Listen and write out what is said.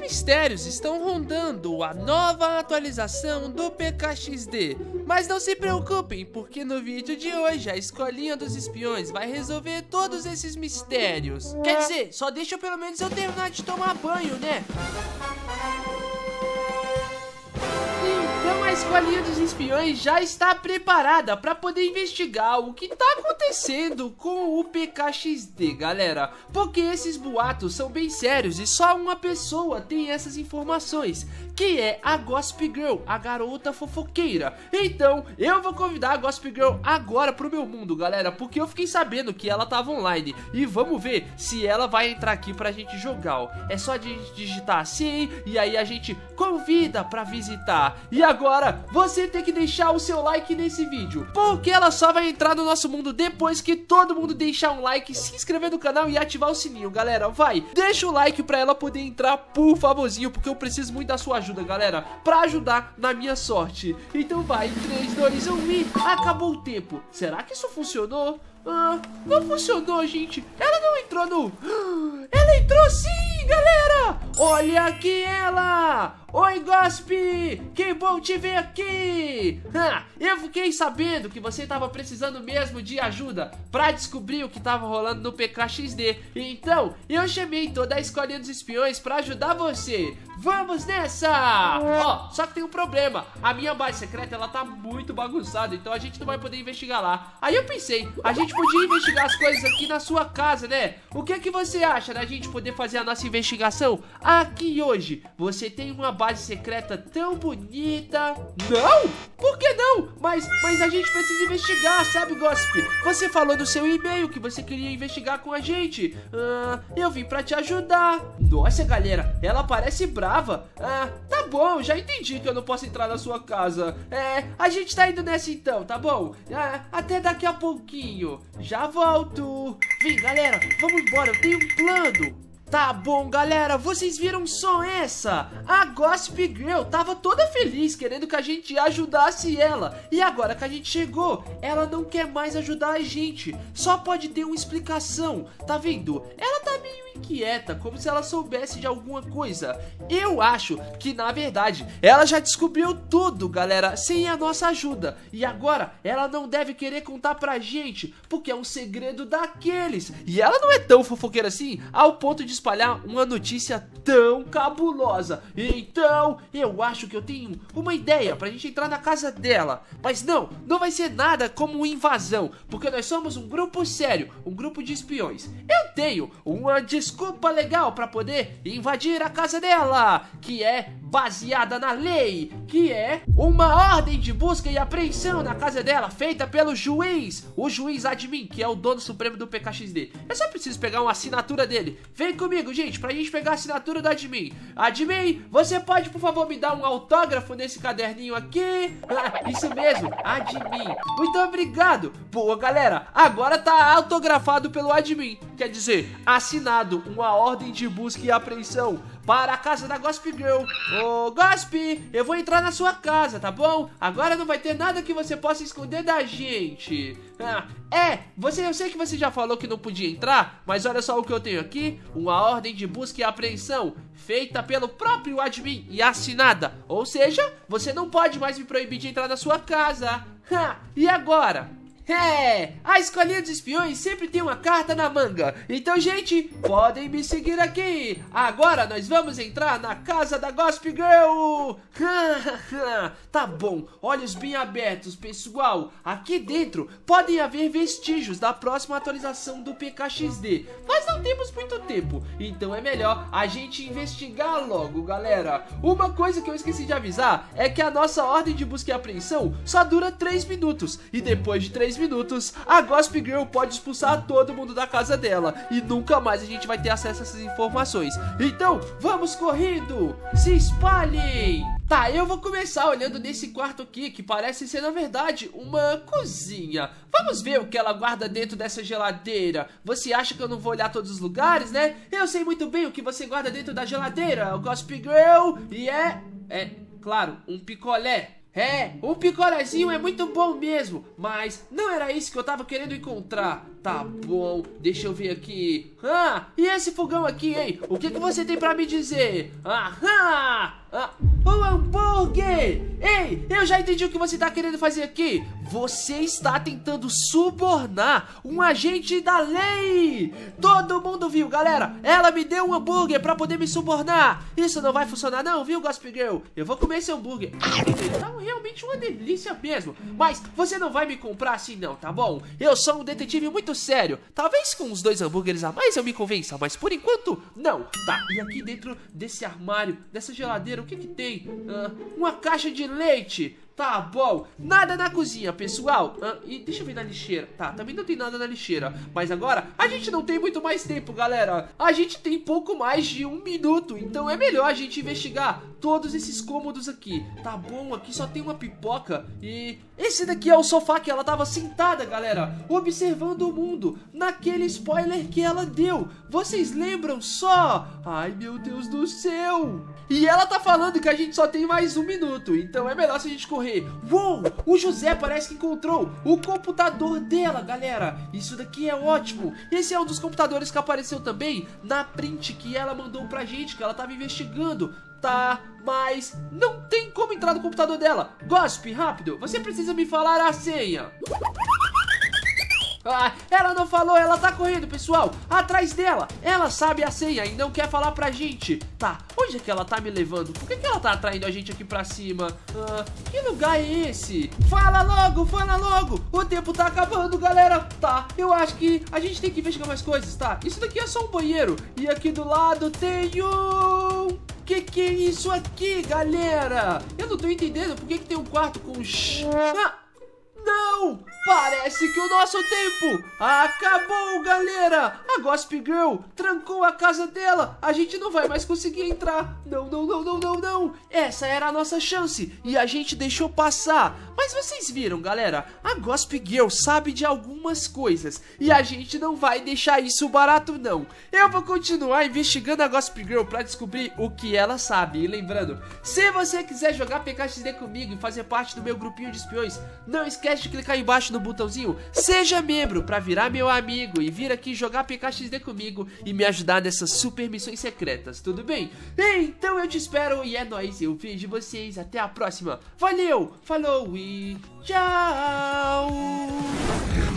mistérios estão rondando a nova atualização do PKXD. Mas não se preocupem, porque no vídeo de hoje a escolinha dos espiões vai resolver todos esses mistérios. Quer dizer, só deixa pelo menos eu terminar de tomar banho, né? A escolinha dos espiões já está preparada para poder investigar o que está acontecendo com o PKXD, galera. Porque esses boatos são bem sérios e só uma pessoa tem essas informações, que é a Gossip Girl, a garota fofoqueira. Então, eu vou convidar a Gossip Girl agora pro meu mundo, galera, porque eu fiquei sabendo que ela tava online. E vamos ver se ela vai entrar aqui pra gente jogar, ó. É só digitar assim, e aí a gente convida pra visitar. E agora, você tem que deixar o seu like nesse vídeo, porque ela só vai entrar no nosso mundo depois que todo mundo deixar um like, se inscrever no canal e ativar o sininho, galera. Vai, deixa o like pra ela poder entrar, por favorzinho, porque eu preciso muito da sua ajuda, galera, pra ajudar na minha sorte. Então vai, 3, 2, 1 e acabou o tempo. Será que isso funcionou? Não funcionou, gente. Ela não entrou no... Ela entrou sim, galera. Olha aqui ela. Oi, Gossip, que bom te ver aqui. Eu fiquei sabendo que você estava precisando mesmo de ajuda pra descobrir o que estava rolando no PKXD. Então, eu chamei toda a escolinha dos espiões pra ajudar você. Vamos nessa! Ó, só que tem um problema. A minha base secreta, ela tá muito bagunçada, então a gente não vai poder investigar lá. Aí eu pensei, a gente podia investigar as coisas aqui na sua casa, né? O que é que você acha da gente poder fazer a nossa investigação aqui hoje? Você tem uma base secreta tão bonita. Não? Por que não? Mas a gente precisa investigar, sabe, Gossip? Você falou no seu e-mail que você queria investigar com a gente. Eu vim pra te ajudar. Nossa, galera, ela parece brava. Tá bom, já entendi que eu não posso entrar na sua casa. A gente tá indo nessa então, tá bom? Até daqui a pouquinho. Já volto. Vem, galera, vamos embora, eu tenho um plano. Tá bom, galera, vocês viram só essa? A Gossip Girl tava toda feliz, querendo que a gente ajudasse ela. E agora que a gente chegou, ela não quer mais ajudar a gente. Só pode ter uma explicação, tá vendo? Ela tá meio inquieta, como se ela soubesse de alguma coisa. Eu acho que, na verdade, ela já descobriu tudo, galera, sem a nossa ajuda. E agora, ela não deve querer contar pra gente, porque é um segredo daqueles. E ela não é tão fofoqueira assim, ao ponto de espalhar uma notícia tão cabulosa. Então, eu acho que eu tenho uma ideia pra gente entrar na casa dela. Mas não vai ser nada como invasão, porque nós somos um grupo sério, um grupo de espiões. Eu tenho uma desculpa legal pra poder invadir a casa dela, que é baseada na lei, que é uma ordem de busca e apreensão na casa dela, feita pelo juiz, o juiz admin, que é o dono supremo do PKXD. Eu só preciso pegar uma assinatura dele. Vem comigo, gente, pra gente pegar a assinatura do admin. Admin, você pode, por favor, me dar um autógrafo nesse caderninho aqui? Isso mesmo, admin. Muito obrigado. Boa, galera, agora tá autografado pelo admin. Quer dizer, assinado uma ordem de busca e apreensão para a casa da Gossip Girl. Ô, Gossip, eu vou entrar na sua casa, tá bom? Agora não vai ter nada que você possa esconder da gente. Eu sei que você já falou que não podia entrar, mas olha só o que eu tenho aqui. Uma ordem de busca e apreensão feita pelo próprio admin e assinada. Ou seja, você não pode mais me proibir de entrar na sua casa. E agora? A escolinha dos espiões sempre tem uma carta na manga. Então, gente, podem me seguir aqui. Agora nós vamos entrar na casa da Gossip Girl. Tá bom, olhos bem abertos, pessoal. Aqui dentro podem haver vestígios da próxima atualização do PKXD. Nós não temos muito tempo, então é melhor a gente investigar logo, galera. Uma coisa que eu esqueci de avisar é que a nossa ordem de busca e apreensão só dura 3 minutos. E depois de 3 minutos, a Gossip Girl pode expulsar todo mundo da casa dela e nunca mais a gente vai ter acesso a essas informações. Então, vamos correndo! Se espalhem! Tá, eu vou começar olhando nesse quarto aqui, que parece ser, na verdade, uma cozinha. Vamos ver o que ela guarda dentro dessa geladeira. Você acha que eu não vou olhar todos os lugares, né? Eu sei muito bem o que você guarda dentro da geladeira, o Gossip Girl, e claro, um picolé. É, o picolézinho é muito bom mesmo, mas não era isso que eu tava querendo encontrar. Tá bom, deixa eu ver aqui. Ah, e esse fogão aqui, hein? O que você tem pra me dizer? Aham! O hambúrguer! Ei, eu já entendi o que você tá querendo fazer aqui. Você está tentando subornar um agente da lei. Todo mundo viu, galera. Ela me deu um hambúrguer pra poder me subornar. Isso não vai funcionar não, viu, Gossip Girl? Eu vou comer esse hambúrguer. Tá realmente uma delícia mesmo. Mas você não vai me comprar assim não, tá bom? Eu sou um detetive muito sério. Talvez com uns 2 hambúrgueres a mais eu me convença, mas por enquanto, não. Tá, e aqui dentro desse armário, dessa geladeira, o que que tem? Uma caixa de leite. Tá bom, nada na cozinha, pessoal. E deixa eu ver na lixeira. Tá, também não tem nada na lixeira. Mas agora, a gente não tem muito mais tempo, galera. A gente tem pouco mais de 1 minuto. Então é melhor a gente investigar todos esses cômodos aqui. Tá bom, aqui só tem uma pipoca. E esse daqui é o sofá que ela tava sentada, galera, observando o mundo, naquele spoiler que ela deu. Vocês lembram só? Ai, meu Deus do céu. E ela tá falando que a gente só tem mais 1 minuto. Então é melhor se a gente correr. Uou, o José parece que encontrou o computador dela, galera. Isso daqui é ótimo. Esse é um dos computadores que apareceu também na print que ela mandou pra gente, que ela tava investigando. Tá, mas não tem como entrar no computador dela. Gossip, rápido, você precisa me falar a senha. Ela não falou, ela tá correndo, pessoal, atrás dela. Ela sabe a senha e não quer falar pra gente. Tá, onde é que ela tá me levando? Por que ela tá atraindo a gente aqui pra cima? Que lugar é esse? Fala logo, o tempo tá acabando, galera. Tá, eu acho que a gente tem que investigar mais coisas, tá? Isso daqui é só um banheiro. E aqui do lado tem um... Que é isso aqui, galera? Eu não tô entendendo por que tem um quarto com... Não! Parece que o nosso tempo acabou, galera! A Gossip Girl trancou a casa dela. A gente não vai mais conseguir entrar. Não. Essa era a nossa chance e a gente deixou passar. Mas vocês viram, galera? A Gossip Girl sabe de algumas coisas e a gente não vai deixar isso barato, não. Eu vou continuar investigando a Gossip Girl pra descobrir o que ela sabe. E lembrando, se você quiser jogar PKXD comigo e fazer parte do meu grupinho de espiões, não esquece de clicar aí embaixo no botãozinho Seja Membro pra virar meu amigo e vir aqui jogar PKXD comigo e me ajudar nessas super missões secretas, tudo bem? Então eu te espero e é nóis, eu vejo vocês, até a próxima. Valeu, falou e tchau!